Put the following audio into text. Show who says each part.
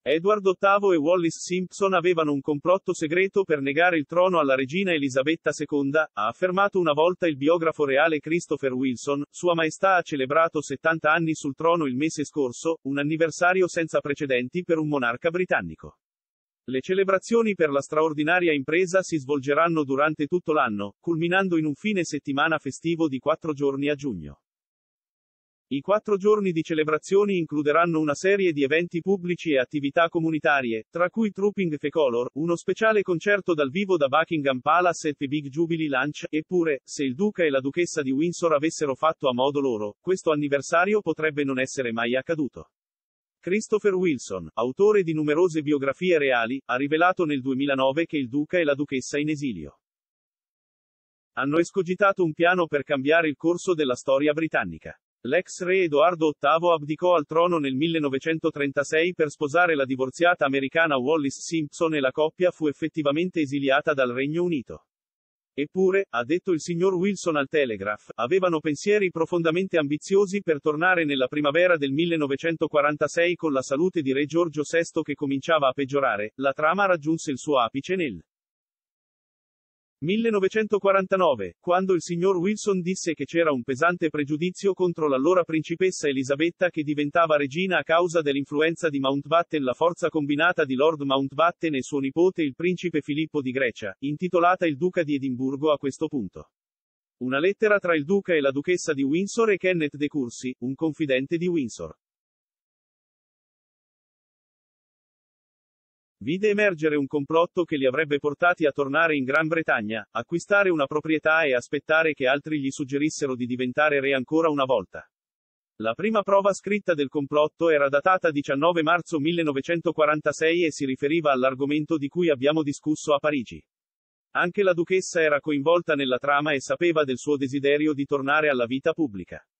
Speaker 1: Edward VIII e Wallis Simpson avevano un complotto segreto per negare il trono alla regina Elisabetta II, ha affermato una volta il biografo reale Christopher Wilson. Sua Maestà ha celebrato 70 anni sul trono il mese scorso, un anniversario senza precedenti per un monarca britannico. Le celebrazioni per la straordinaria impresa si svolgeranno durante tutto l'anno, culminando in un fine settimana festivo di 4 giorni a giugno. I 4 giorni di celebrazioni includeranno una serie di eventi pubblici e attività comunitarie, tra cui Trooping the Colour, uno speciale concerto dal vivo da Buckingham Palace e The Big Jubilee Lunch. Eppure, se il duca e la duchessa di Windsor avessero fatto a modo loro, questo anniversario potrebbe non essere mai accaduto. Christopher Wilson, autore di numerose biografie reali, ha rivelato nel 2009 che il duca e la duchessa in esilio hanno escogitato un piano per cambiare il corso della storia britannica. L'ex re Edoardo VIII abdicò al trono nel 1936 per sposare la divorziata americana Wallis Simpson e la coppia fu effettivamente esiliata dal Regno Unito. Eppure, ha detto il signor Wilson al Telegraph, avevano pensieri profondamente ambiziosi per tornare nella primavera del 1946 con la salute di re Giorgio VI che cominciava a peggiorare. La trama raggiunse il suo apice nel 1949, quando il signor Wilson disse che c'era un pesante pregiudizio contro l'allora principessa Elisabetta che diventava regina a causa dell'influenza di Mountbatten, la forza combinata di Lord Mountbatten e suo nipote il principe Filippo di Grecia, intitolata Il Duca di Edimburgo a questo punto. Una lettera tra il duca e la duchessa di Windsor e Kenneth de Courcy, un confidente di Windsor. Vide emergere un complotto che li avrebbe portati a tornare in Gran Bretagna, acquistare una proprietà e aspettare che altri gli suggerissero di diventare re ancora una volta. La prima prova scritta del complotto era datata 19 marzo 1946 e si riferiva all'argomento di cui abbiamo discusso a Parigi. Anche la duchessa era coinvolta nella trama e sapeva del suo desiderio di tornare alla vita pubblica.